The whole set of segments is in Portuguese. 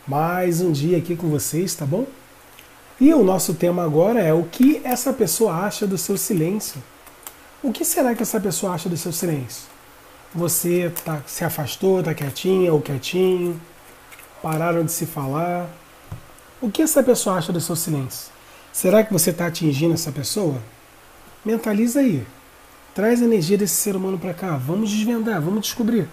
Mais um dia aqui com vocês, tá bom? E o nosso tema agora é o que essa pessoa acha do seu silêncio. O que será que essa pessoa acha do seu silêncio? Você se afastou, tá quietinha ou quietinho? Pararam de se falar? O que essa pessoa acha do seu silêncio? Será que você está atingindo essa pessoa? Mentaliza aí. Traz a energia desse ser humano para cá. Vamos desvendar, vamos descobrir.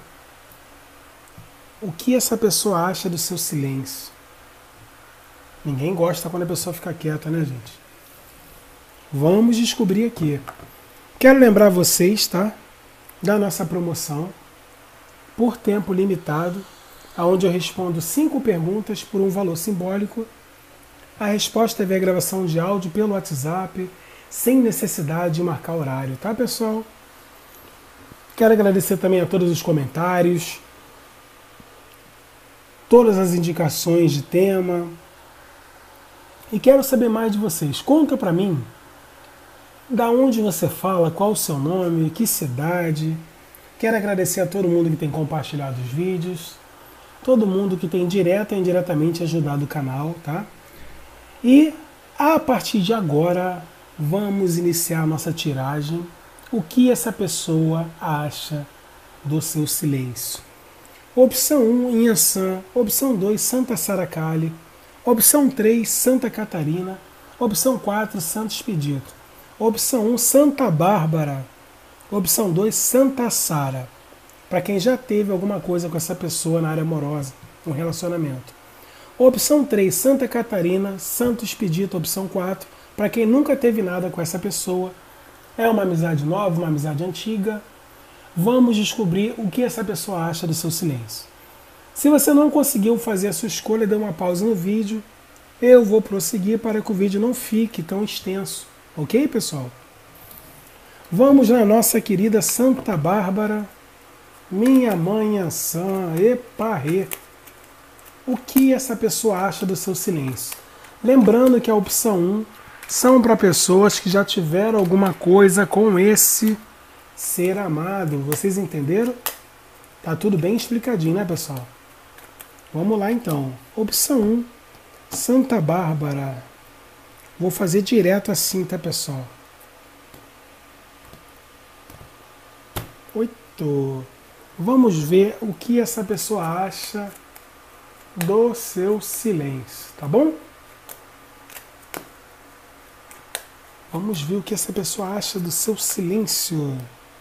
O que essa pessoa acha do seu silêncio? Ninguém gosta quando a pessoa fica quieta, né, gente? Vamos descobrir aqui. Quero lembrar vocês, tá? Da nossa promoção por tempo limitado, onde eu respondo 5 perguntas por um valor simbólico. A resposta é via gravação de áudio pelo WhatsApp, sem necessidade de marcar horário, tá, pessoal? Quero agradecer também a todos os comentários, todas as indicações de tema. E quero saber mais de vocês. Conta pra mim da onde você fala, qual o seu nome, que cidade. Quero agradecer a todo mundo que tem compartilhado os vídeos, todo mundo que tem direta e indiretamente ajudado o canal, tá? E a partir de agora vamos iniciar a nossa tiragem. O que essa pessoa acha do seu silêncio? Opção 1, Inhaçã. Opção 2, Santa Saracali. Opção 3, Santa Catarina. Opção 4, Santo Expedito. Opção 1, Santa Bárbara. Opção 2, Santa Sara. Para quem já teve alguma coisa com essa pessoa na área amorosa, um relacionamento. Opção 3, Santa Catarina. Santo Expedito, opção 4. Para quem nunca teve nada com essa pessoa, é uma amizade nova, uma amizade antiga. Vamos descobrir o que essa pessoa acha do seu silêncio. Se você não conseguiu fazer a sua escolha, dê uma pausa no vídeo. Eu vou prosseguir para que o vídeo não fique tão extenso. Ok, pessoal? Vamos na nossa querida Santa Bárbara. Minha mãe Ançã, eparrê. O que essa pessoa acha do seu silêncio? Lembrando que a opção 1 são para pessoas que já tiveram alguma coisa com esse ser amado. Vocês entenderam? Tá tudo bem explicadinho, né, pessoal? Vamos lá, então. Opção 1, Santa Bárbara. Vou fazer direto assim, tá, pessoal? 8. Vamos ver o que essa pessoa acha do seu silêncio, tá bom? Vamos ver o que essa pessoa acha do seu silêncio.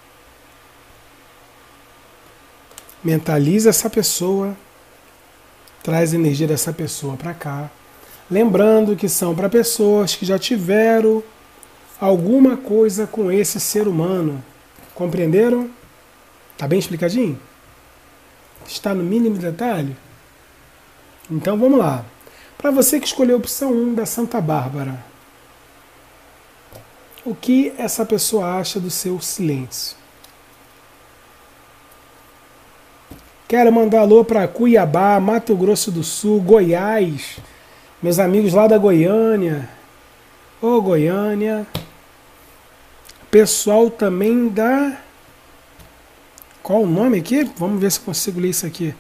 Mentaliza essa pessoa, traz a energia dessa pessoa para cá. Lembrando que são para pessoas que já tiveram alguma coisa com esse ser humano. Compreenderam? Tá bem explicadinho? Está no mínimo detalhe? Então vamos lá. Para você que escolheu a opção 1 da Santa Bárbara, o que essa pessoa acha do seu silêncio? Quero mandar alô para Cuiabá, Mato Grosso do Sul, Goiás, meus amigos lá da Goiânia. Ô Goiânia. Pessoal também da... Qual o nome aqui? Vamos ver se eu consigo ler isso aqui.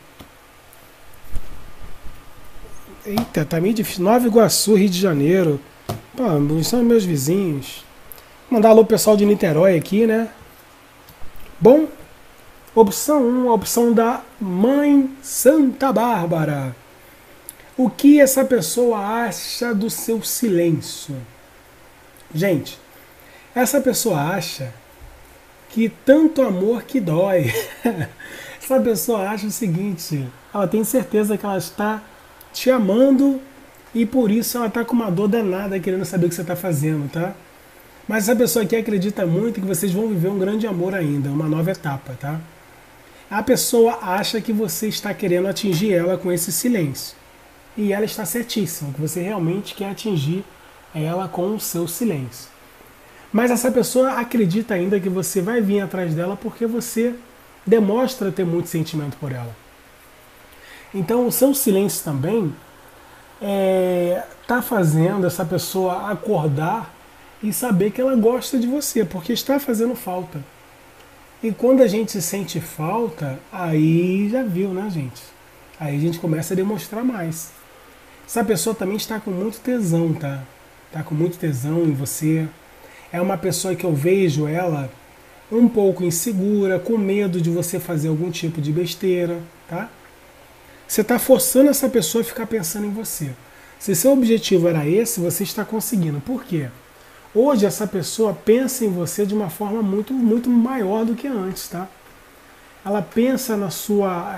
Eita, tá meio difícil. Nova Iguaçu, Rio de Janeiro. Pô, são meus vizinhos. Mandar alô pro pessoal de Niterói aqui, né? Bom, opção 1, a opção da Mãe Santa Bárbara. O que essa pessoa acha do seu silêncio? Gente, essa pessoa acha que tanto amor que dói. Essa pessoa acha o seguinte, ela tem certeza que ela está te amando e por isso ela está com uma dor danada querendo saber o que você está fazendo, tá? Mas essa pessoa aqui acredita muito que vocês vão viver um grande amor ainda, uma nova etapa, tá? A pessoa acha que você está querendo atingir ela com esse silêncio. E ela está certíssima, que você realmente quer atingir ela com o seu silêncio. Mas essa pessoa acredita ainda que você vai vir atrás dela porque você demonstra ter muito sentimento por ela. Então o seu silêncio também está fazendo essa pessoa acordar e saber que ela gosta de você, porque está fazendo falta. E quando a gente sente falta, aí já viu, né, gente? Aí a gente começa a demonstrar mais. Essa pessoa também está com muito tesão, tá? Está com muito tesão em você. É uma pessoa que eu vejo ela um pouco insegura, com medo de você fazer algum tipo de besteira, tá? Você está forçando essa pessoa a ficar pensando em você. Se seu objetivo era esse, você está conseguindo. Por quê? Hoje essa pessoa pensa em você de uma forma muito, muito maior do que antes, tá? Ela pensa na sua...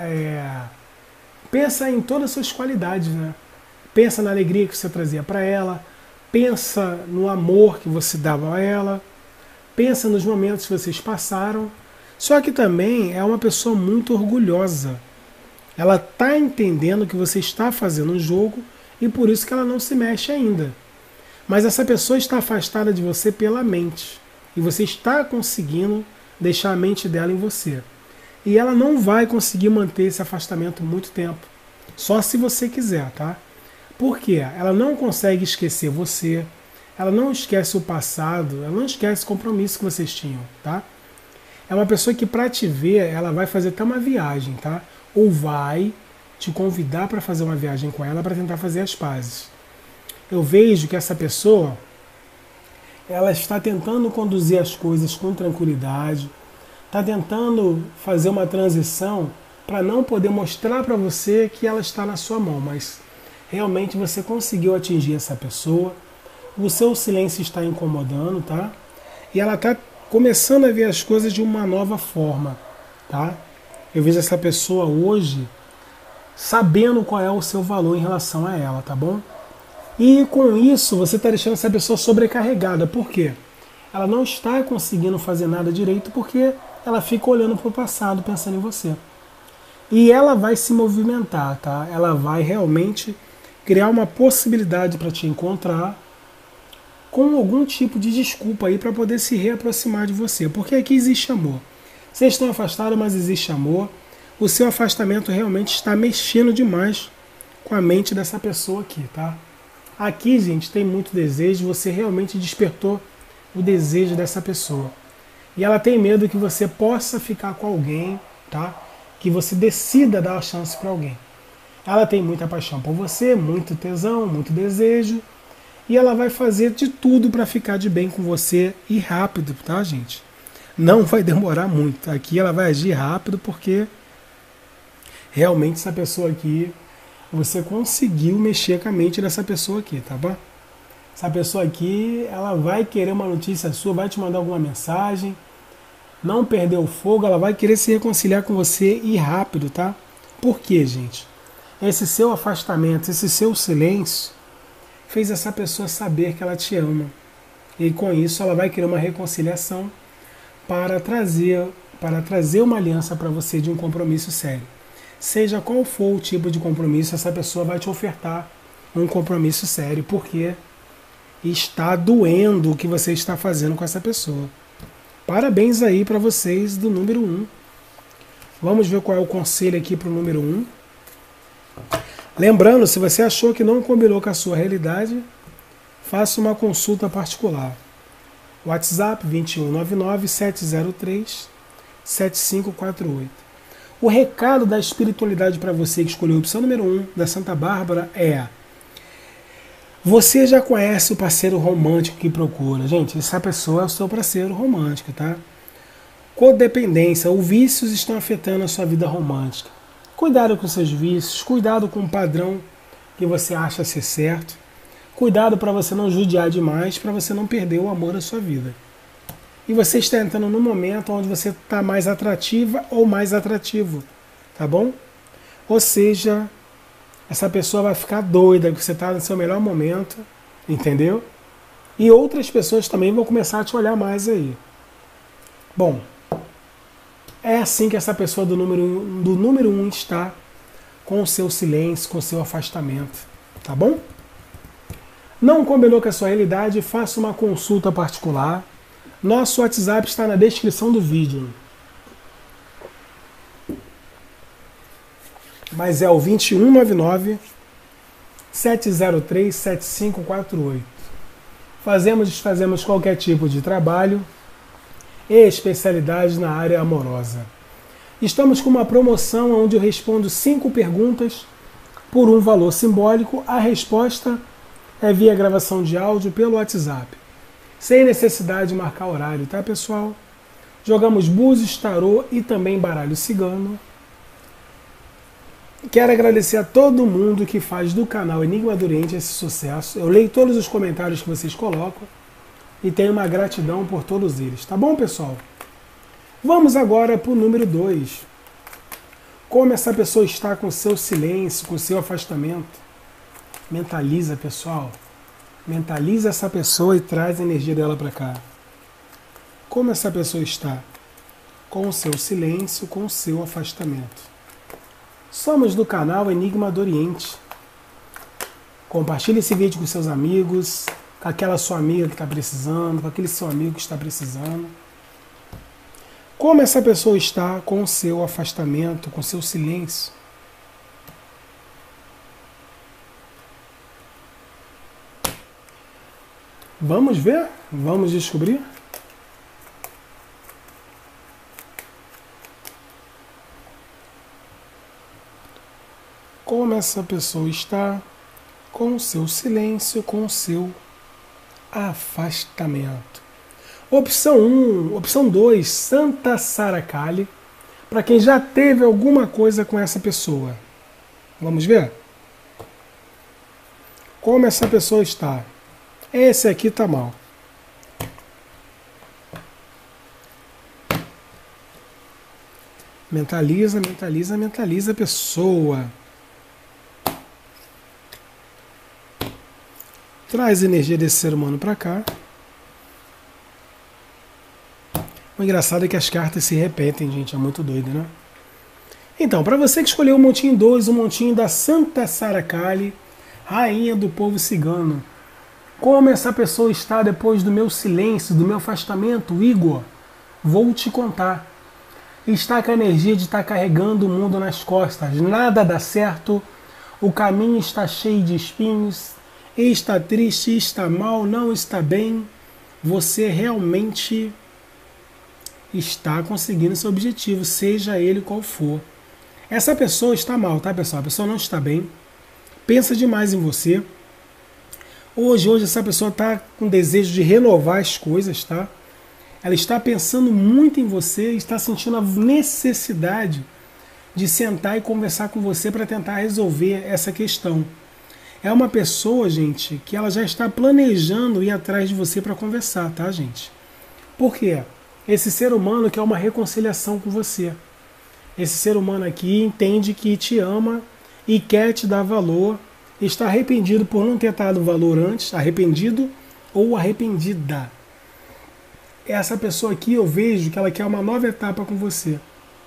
pensa em todas as suas qualidades, né? Pensa na alegria que você trazia para ela, pensa no amor que você dava a ela, pensa nos momentos que vocês passaram. Só que também é uma pessoa muito orgulhosa. Ela está entendendo que você está fazendo um jogo e por isso que ela não se mexe ainda. Mas essa pessoa está afastada de você pela mente. E você está conseguindo deixar a mente dela em você. E ela não vai conseguir manter esse afastamento muito tempo. Só se você quiser, tá? Por quê? Ela não consegue esquecer você. Ela não esquece o passado. Ela não esquece o compromisso que vocês tinham, tá? É uma pessoa que para te ver, ela vai fazer até uma viagem, tá? Ou vai te convidar para fazer uma viagem com ela para tentar fazer as pazes. Eu vejo que essa pessoa, ela está tentando conduzir as coisas com tranquilidade, está tentando fazer uma transição para não poder mostrar para você que ela está na sua mão, mas realmente você conseguiu atingir essa pessoa, o seu silêncio está incomodando, tá? E ela está começando a ver as coisas de uma nova forma, tá? Eu vejo essa pessoa hoje sabendo qual é o seu valor em relação a ela, tá bom? E com isso você está deixando essa pessoa sobrecarregada. Por quê? Ela não está conseguindo fazer nada direito porque ela fica olhando para o passado, pensando em você. E ela vai se movimentar, tá? Ela vai realmente criar uma possibilidade para te encontrar com algum tipo de desculpa aí para poder se reaproximar de você. Porque aqui existe amor. Vocês estão afastados, mas existe amor. O seu afastamento realmente está mexendo demais com a mente dessa pessoa aqui, tá? Aqui, gente, tem muito desejo, você realmente despertou o desejo dessa pessoa. E ela tem medo que você possa ficar com alguém, tá? Que você decida dar a chance para alguém. Ela tem muita paixão por você, muito tesão, muito desejo. E ela vai fazer de tudo para ficar de bem com você e rápido, tá, gente? Não vai demorar muito. Aqui ela vai agir rápido porque realmente essa pessoa aqui, você conseguiu mexer com a mente dessa pessoa aqui, tá bom? Essa pessoa aqui, ela vai querer uma notícia sua, vai te mandar alguma mensagem, não perder o fogo, ela vai querer se reconciliar com você e rápido, tá? Por quê, gente? Esse seu afastamento, esse seu silêncio, fez essa pessoa saber que ela te ama. E com isso ela vai querer uma reconciliação para trazer uma aliança para você de um compromisso sério. Seja qual for o tipo de compromisso, essa pessoa vai te ofertar um compromisso sério, porque está doendo o que você está fazendo com essa pessoa. Parabéns aí para vocês do número 1. Vamos ver qual é o conselho aqui para o número 1. Lembrando, se você achou que não combinou com a sua realidade, faça uma consulta particular. WhatsApp 2199-703-7548. O recado da espiritualidade para você que escolheu a opção número 1 da Santa Bárbara é: você já conhece o parceiro romântico que procura. Gente, essa pessoa é o seu parceiro romântico, tá? Codependência ou vícios estão afetando a sua vida romântica. Cuidado com seus vícios, cuidado com o padrão que você acha ser certo. Cuidado para você não judiar demais, para você não perder o amor da sua vida. E você está entrando num momento onde você está mais atrativa ou mais atrativo, tá bom? Ou seja, essa pessoa vai ficar doida que você está no seu melhor momento, entendeu? E outras pessoas também vão começar a te olhar mais aí. Bom, é assim que essa pessoa do número 1 está, com o seu silêncio, com o seu afastamento, tá bom? Não combinou com a sua realidade? Faça uma consulta particular. Nosso WhatsApp está na descrição do vídeo. Mas é o 2199-703-7548. Fazemos e desfazemos qualquer tipo de trabalho e especialidade na área amorosa. Estamos com uma promoção onde eu respondo 5 perguntas por um valor simbólico. A resposta é via gravação de áudio pelo WhatsApp, sem necessidade de marcar horário, tá, pessoal? Jogamos búzios, tarô e também baralho cigano. Quero agradecer a todo mundo que faz do canal Enigma do Oriente esse sucesso. Eu leio todos os comentários que vocês colocam e tenho uma gratidão por todos eles, tá bom, pessoal? Vamos agora para o número 2. Como essa pessoa está com seu silêncio, com seu afastamento. Mentaliza, pessoal. Mentaliza essa pessoa e traz a energia dela para cá. Como essa pessoa está? Com o seu silêncio, com o seu afastamento. Somos do canal Enigma do Oriente. Compartilhe esse vídeo com seus amigos, com aquela sua amiga que está precisando, com aquele seu amigo que está precisando. Como essa pessoa está com o seu afastamento, com o seu silêncio? Vamos ver? Vamos descobrir? Como essa pessoa está com o seu silêncio, com o seu afastamento. Opção 1, opção 2, Santa Sara Kali, para quem já teve alguma coisa com essa pessoa. Vamos ver? Como essa pessoa está? Esse aqui está mal. Mentaliza, mentaliza, mentaliza a pessoa. Traz a energia desse ser humano para cá. O engraçado é que as cartas se repetem, gente. É muito doido, né? Então, para você que escolheu o montinho 2, o montinho da Santa Sara Kali, rainha do povo cigano. Como essa pessoa está depois do meu silêncio, do meu afastamento, Igor? Vou te contar. Está com a energia de estar carregando o mundo nas costas. Nada dá certo. O caminho está cheio de espinhos. Está triste, está mal, não está bem. Você realmente está conseguindo seu objetivo, seja ele qual for. Essa pessoa está mal, tá, pessoal? A pessoa não está bem. Pensa demais em você. Hoje essa pessoa está com desejo de renovar as coisas, tá? Ela está pensando muito em você, está sentindo a necessidade de sentar e conversar com você para tentar resolver essa questão. É uma pessoa, gente, que ela já está planejando ir atrás de você para conversar, tá, gente? Por quê? Esse ser humano quer uma reconciliação com você. Esse ser humano aqui entende que te ama e quer te dar valor. Está arrependido por não ter dado valor antes, arrependido ou arrependida. Essa pessoa aqui eu vejo que ela quer uma nova etapa com você.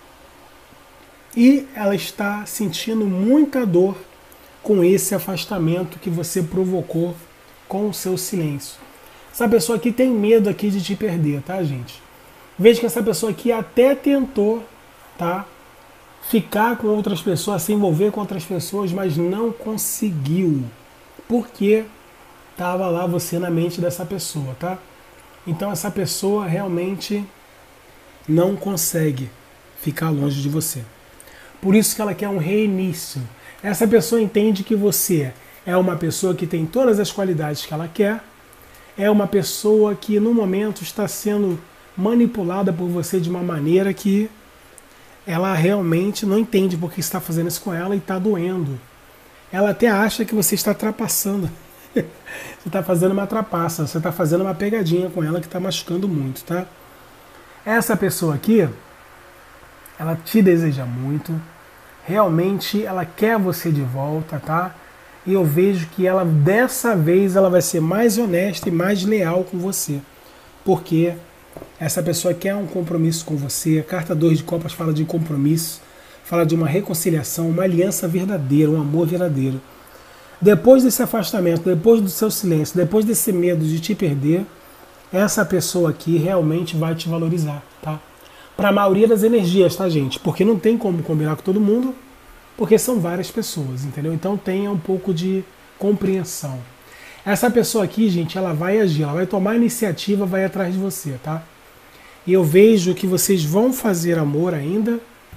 E ela está sentindo muita dor com esse afastamento que você provocou com o seu silêncio. Essa pessoa aqui tem medo aqui de te perder, tá, gente? Veja que essa pessoa aqui até tentou, tá, ficar com outras pessoas, se envolver com outras pessoas, mas não conseguiu. Porque estava lá você na mente dessa pessoa, tá? Então essa pessoa realmente não consegue ficar longe de você. Por isso que ela quer um reinício. Essa pessoa entende que você é uma pessoa que tem todas as qualidades que ela quer, é uma pessoa que no momento está sendo manipulada por você de uma maneira que ela realmente não entende porque está fazendo isso com ela e está doendo. Ela até acha que você está trapaçando. Você está fazendo uma trapaça, você está fazendo uma pegadinha com ela que está machucando muito, tá? Essa pessoa aqui, ela te deseja muito. Realmente ela quer você de volta, tá? E eu vejo que ela, dessa vez, ela vai ser mais honesta e mais leal com você. Porque essa pessoa quer um compromisso com você. A carta 2 de copas fala de compromisso, fala de uma reconciliação, uma aliança verdadeira, um amor verdadeiro. Depois desse afastamento, depois do seu silêncio, depois desse medo de te perder, essa pessoa aqui realmente vai te valorizar, tá? Para a maioria das energias, tá, gente? Porque não tem como combinar com todo mundo, porque são várias pessoas, entendeu? Então tenha um pouco de compreensão. Essa pessoa aqui, gente, ela vai agir, ela vai tomar iniciativa, vai atrás de você, tá? E eu vejo que vocês vão fazer amor ainda,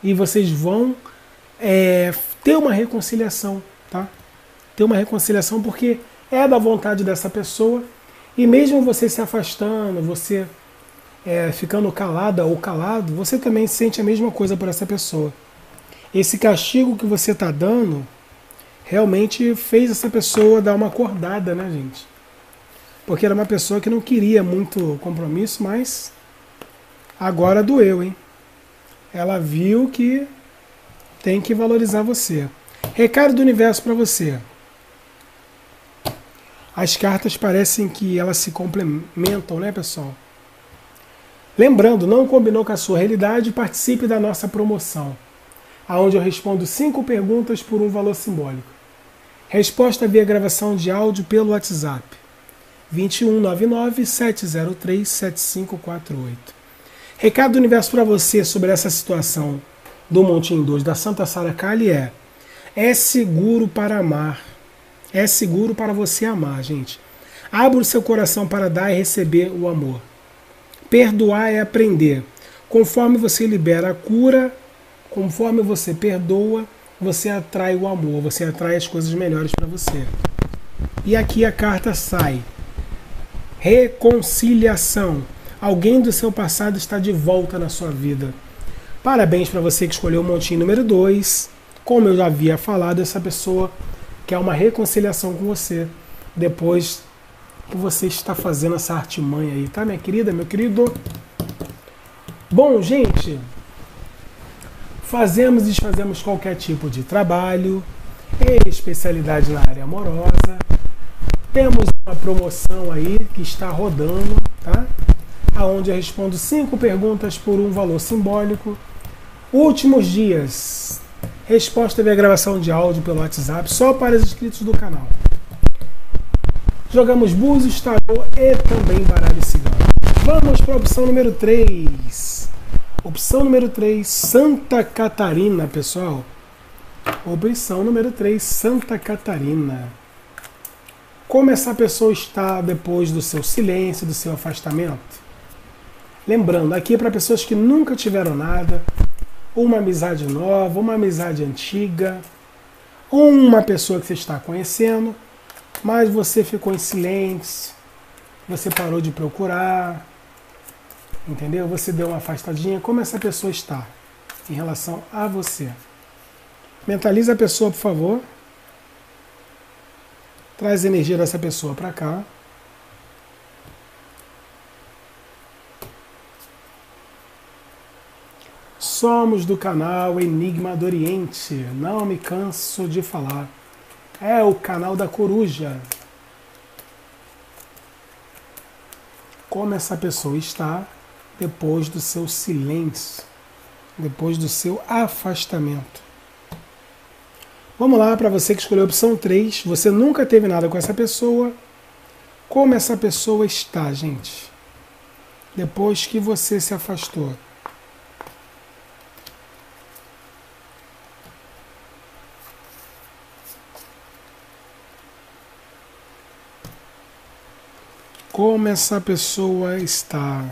e vocês vão ter uma reconciliação, tá? Ter uma reconciliação porque é da vontade dessa pessoa, e mesmo você se afastando, você ficando calada ou calado, você também sente a mesma coisa por essa pessoa. Esse castigo que você está dando realmente fez essa pessoa dar uma acordada, né, gente? Porque era uma pessoa que não queria muito compromisso, mas agora doeu, hein? Ela viu que tem que valorizar você. Recado do universo para você. As cartas parecem que elas se complementam, né, pessoal? Lembrando, não combinou com a sua realidade, participe da nossa promoção, onde eu respondo 5 perguntas por um valor simbólico. Resposta via gravação de áudio pelo WhatsApp. 2199-703-7548. Recado do universo para você sobre essa situação do Montinho 2 da Santa Sara Kali é seguro para amar. É seguro para você amar, gente. Abra o seu coração para dar e receber o amor. Perdoar é aprender. Conforme você libera a cura, conforme você perdoa, você atrai o amor, você atrai as coisas melhores para você. E aqui a carta sai. Reconciliação. Alguém do seu passado está de volta na sua vida. Parabéns para você que escolheu o montinho número 2. Como eu já havia falado, essa pessoa quer uma reconciliação com você, depois que você está fazendo essa artimanha aí, tá, minha querida, meu querido? Bom, gente, fazemos e desfazemos qualquer tipo de trabalho, especialidade na área amorosa. Temos uma promoção aí que está rodando, tá? Aonde eu respondo 5 perguntas por um valor simbólico. Últimos dias, resposta via gravação de áudio pelo WhatsApp, só para os inscritos do canal. Jogamos búzios, tarô e também baralho cigano. Vamos para a opção número 3. Opção número 3, Santa Catarina, pessoal. Opção número 3, Santa Catarina. Como essa pessoa está depois do seu silêncio, do seu afastamento? Lembrando, aqui é para pessoas que nunca tiveram nada, uma amizade nova, uma amizade antiga, uma pessoa que você está conhecendo, mas você ficou em silêncio, você parou de procurar, entendeu? Você deu uma afastadinha. Como essa pessoa está em relação a você? Mentaliza a pessoa, por favor. Traz a energia dessa pessoa para cá. Somos do canal Enigma do Oriente. Não me canso de falar. É o canal da coruja. Como essa pessoa está depois do seu silêncio, depois do seu afastamento. Vamos lá, para você que escolheu a opção 3, você nunca teve nada com essa pessoa. Como essa pessoa está, gente? Depois que você se afastou. Como essa pessoa está?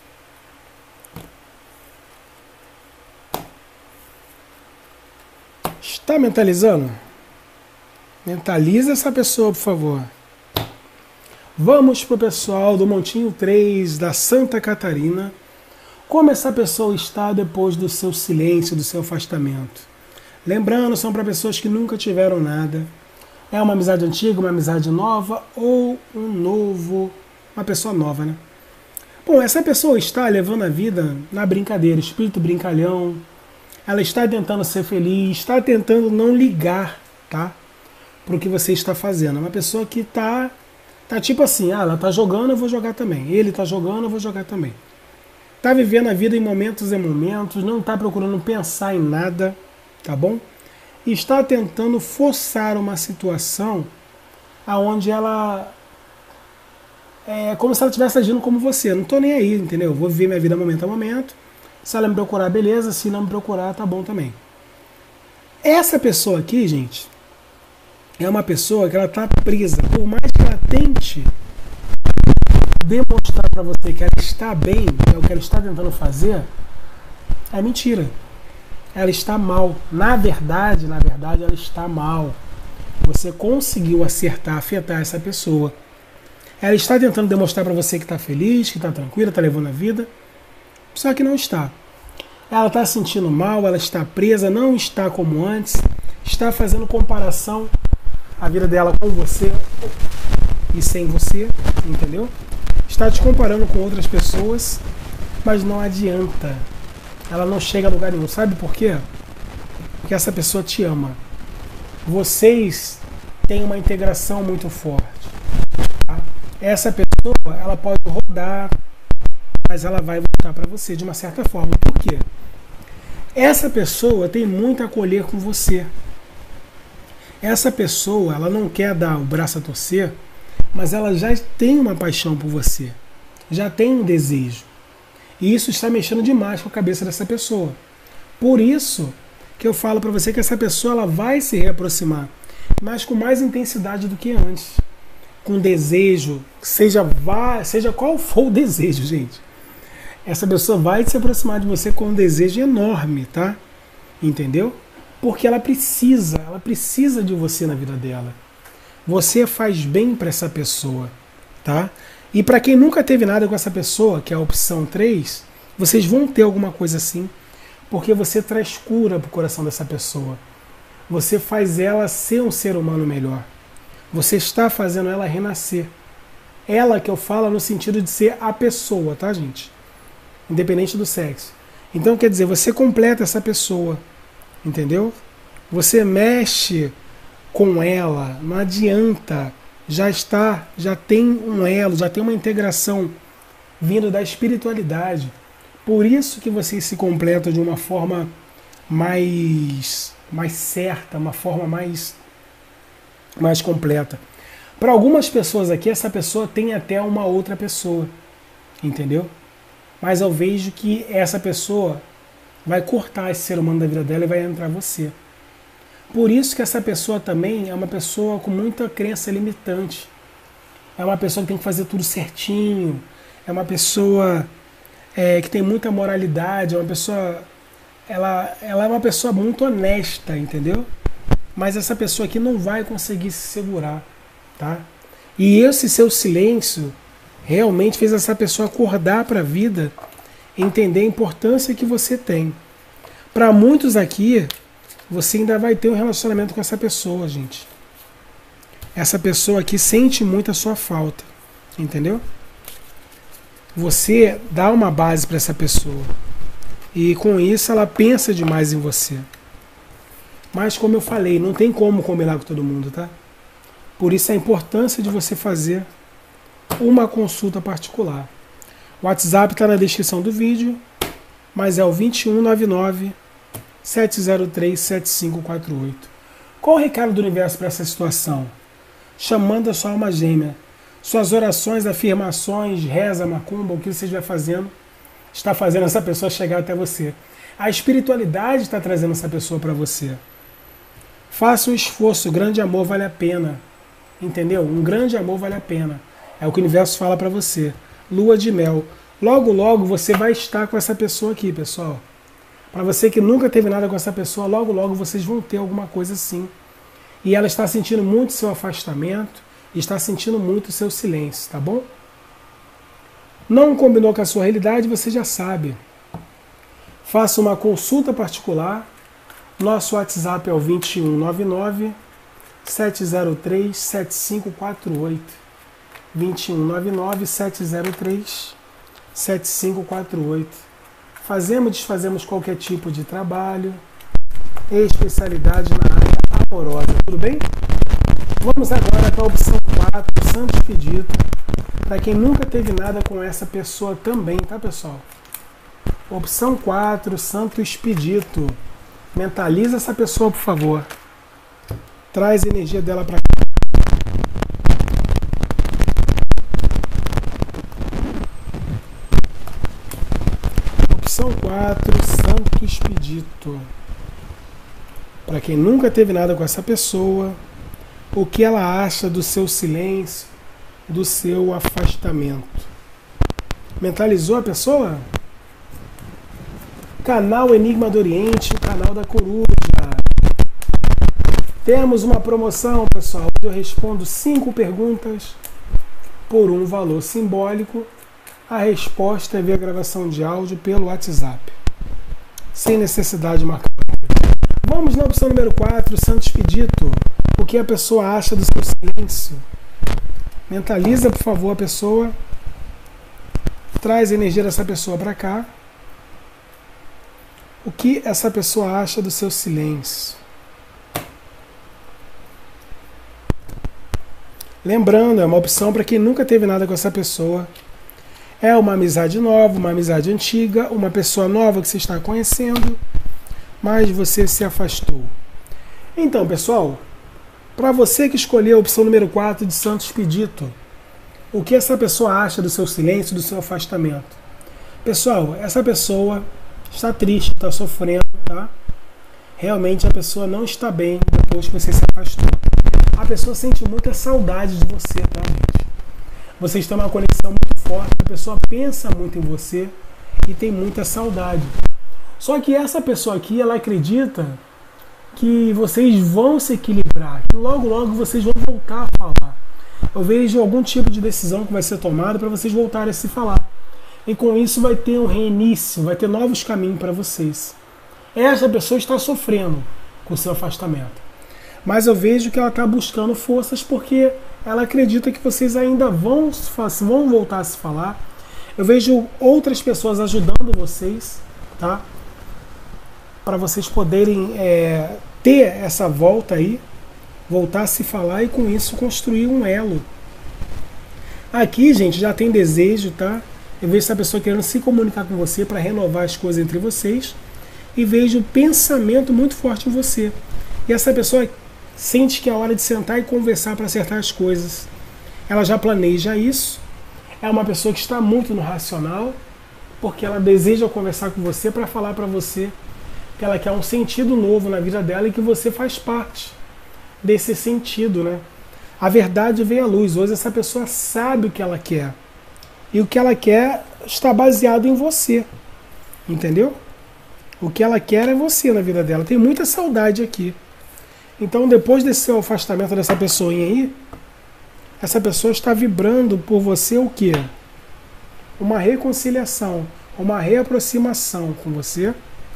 Está mentalizando? Mentaliza essa pessoa, por favor. Vamos para o pessoal do Montinho 3 da Santa Catarina. Como essa pessoa está depois do seu silêncio, do seu afastamento? Lembrando, são para pessoas que nunca tiveram nada. É uma amizade antiga, uma amizade nova ou uma pessoa nova, né? Bom, essa pessoa está levando a vida na brincadeira, espírito brincalhão. Ela está tentando ser feliz, está tentando não ligar, tá? Para o que você está fazendo. É uma pessoa que tá tipo assim, ela tá jogando, eu vou jogar também. Ele tá jogando, eu vou jogar também. Tá vivendo a vida em momentos, não tá procurando pensar em nada, tá bom? E está tentando forçar uma situação aonde ela é como se ela estivesse agindo como você. Não tô nem aí, entendeu? Vou viver minha vida momento a momento. Se ela me procurar, beleza. Se não me procurar, tá bom também. Essa pessoa aqui, gente, é uma pessoa que ela tá presa. Por mais que ela tente demonstrar para você que ela está bem, que é o que ela está tentando fazer, é mentira. ela está mal. Na verdade, ela está mal. Você conseguiu acertar, afetar essa pessoa. Ela está tentando demonstrar para você que está feliz, que está tranquila, está levando a vida, só que não está. Ela está se sentindo mal, ela está presa, não está como antes, está fazendo comparação a vida dela com você e sem você, entendeu? Está te comparando com outras pessoas, mas não adianta. Ela não chega a lugar nenhum. Sabe por quê? Porque essa pessoa te ama. Vocês têm uma integração muito forte. Tá? Essa pessoa, ela pode rodar, mas ela vai voltar para você de uma certa forma. Por quê? Essa pessoa tem muito a colher com você. Essa pessoa, ela não quer dar o braço a torcer, mas ela já tem uma paixão por você. Já tem um desejo. E isso está mexendo demais com a cabeça dessa pessoa. Por isso que eu falo para você que essa pessoa ela vai se reaproximar, mas com mais intensidade do que antes. Com desejo, seja qual for o desejo, gente. Essa pessoa vai se aproximar de você com um desejo enorme, tá? Entendeu? Porque ela precisa de você na vida dela. Você faz bem para essa pessoa, tá? E para quem nunca teve nada com essa pessoa, que é a opção 3, vocês vão ter alguma coisa assim, porque você traz cura pro coração dessa pessoa. Você faz ela ser um ser humano melhor. Você está fazendo ela renascer. Ela que eu falo no sentido de ser a pessoa, tá, gente? Independente do sexo. Então, quer dizer, você completa essa pessoa, entendeu? Você mexe com ela, não adianta. Já tem um elo, já tem uma integração vindo da espiritualidade. Por isso que vocês se completam de uma forma mais certa, uma forma mais completa. Para algumas pessoas aqui, essa pessoa tem até uma outra pessoa, entendeu? Mas eu vejo que essa pessoa vai cortar esse ser humano da vida dela e vai entrar você. Por isso que essa pessoa também é uma pessoa com muita crença limitante. É uma pessoa que tem que fazer tudo certinho. É uma pessoa que tem muita moralidade. É uma pessoa, ela é uma pessoa muito honesta, entendeu? Mas essa pessoa aqui não vai conseguir se segurar, tá? E esse seu silêncio realmente fez essa pessoa acordar para a vida, entender a importância que você tem. Para muitos aqui, você ainda vai ter um relacionamento com essa pessoa, gente. Essa pessoa aqui sente muito a sua falta, entendeu? Você dá uma base para essa pessoa. E com isso ela pensa demais em você. Mas como eu falei, não tem como combinar com todo mundo, tá? Por isso a importância de você fazer uma consulta particular. O WhatsApp está na descrição do vídeo, mas é o 2199 703 7548. Qual o recado do universo para essa situação? Chamando a sua alma gêmea. Suas orações, afirmações, reza, macumba, o que você estiver fazendo, está fazendo essa pessoa chegar até você. A espiritualidade está trazendo essa pessoa para você. Faça um esforço, grande amor vale a pena. Entendeu? Um grande amor vale a pena. É o que o universo fala para você. Lua de mel. Logo, logo você vai estar com essa pessoa aqui, pessoal. Para você que nunca teve nada com essa pessoa, logo, logo vocês vão ter alguma coisa assim. E ela está sentindo muito seu afastamento, está sentindo muito o seu silêncio, tá bom? Não combinou com a sua realidade, você já sabe. Faça uma consulta particular. Nosso WhatsApp é o 2199 703 7548. 2199 703 7548. Fazemos e desfazemos qualquer tipo de trabalho, especialidade na área amorosa, tudo bem? Vamos agora para a opção 4, Santo Expedito, para quem nunca teve nada com essa pessoa também, tá, pessoal? Opção 4, Santo Expedito. Mentaliza essa pessoa, por favor. Traz a energia dela para cá. Opção 4, Santo Expedito. Para quem nunca teve nada com essa pessoa, o que ela acha do seu silêncio, do seu afastamento. Mentalizou a pessoa? Canal Enigma do Oriente, o canal da Coruja. Temos uma promoção, pessoal, onde eu respondo 5 perguntas por um valor simbólico. A resposta é via gravação de áudio pelo WhatsApp, sem necessidade de marcar. Vamos na opção número 4, Santo Expedito. O que a pessoa acha do seu silêncio? Mentaliza, por favor, a pessoa. Traz a energia dessa pessoa para cá. O que essa pessoa acha do seu silêncio? Lembrando, é uma opção para quem nunca teve nada com essa pessoa. É uma amizade nova, uma amizade antiga, uma pessoa nova que você está conhecendo, mas você se afastou. Então, pessoal, para você que escolheu a opção número 4 de Santo Expedito, o que essa pessoa acha do seu silêncio, do seu afastamento? Pessoal, essa pessoa está triste, está sofrendo, tá? Realmente a pessoa não está bem depois que você se afastou. A pessoa sente muita saudade de você, tá, gente? Vocês têm uma conexão muito forte, a pessoa pensa muito em você e tem muita saudade. Só que essa pessoa aqui, ela acredita que vocês vão se equilibrar, que logo logo vocês vão voltar a falar. Eu vejo algum tipo de decisão que vai ser tomada para vocês voltarem a se falar. E com isso vai ter um reinício, vai ter novos caminhos para vocês. Essa pessoa está sofrendo com o seu afastamento. Mas eu vejo que ela está buscando forças porque ela acredita que vocês ainda vão voltar a se falar. Eu vejo outras pessoas ajudando vocês, tá? Para vocês poderem ter essa volta aí, voltar a se falar e com isso construir um elo. Aqui, gente, já tem desejo, tá? Eu vejo essa pessoa querendo se comunicar com você para renovar as coisas entre vocês e vejo um pensamento muito forte em você. E essa pessoa sente que é hora de sentar e conversar para acertar as coisas. Ela já planeja isso. É uma pessoa que está muito no racional, porque ela deseja conversar com você para falar para você que ela quer um sentido novo na vida dela e que você faz parte desse sentido, né? A verdade vem à luz. Hoje essa pessoa sabe o que ela quer. E o que ela quer está baseado em você. Entendeu? O que ela quer é você na vida dela. Tem muita saudade aqui. Então, depois desse seu afastamento dessa pessoinha aí, essa pessoa está vibrando por você o quê? Uma reconciliação, uma reaproximação com você.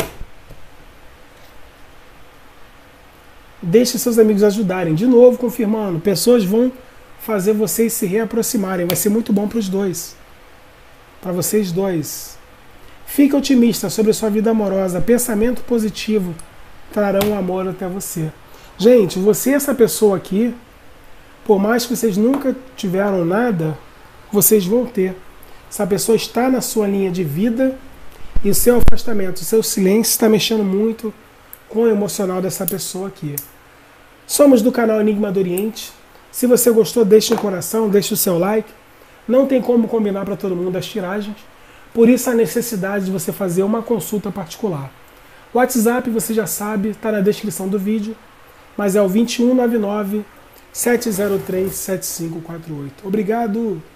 Deixe seus amigos ajudarem. De novo, confirmando, pessoas vão fazer vocês se reaproximarem. Vai ser muito bom para os dois. Para vocês dois. Fique otimista sobre a sua vida amorosa. Pensamento positivo trarão o amor até você. Gente, você e essa pessoa aqui, por mais que vocês nunca tiveram nada, vocês vão ter. Essa pessoa está na sua linha de vida e o seu afastamento, o seu silêncio está mexendo muito com o emocional dessa pessoa aqui. Somos do canal Enigma do Oriente. Se você gostou, deixe um coração, deixe o seu like. Não tem como combinar para todo mundo as tiragens. Por isso a necessidade de você fazer uma consulta particular. O WhatsApp, você já sabe, está na descrição do vídeo, mas é o 2199 703 7548. Obrigado!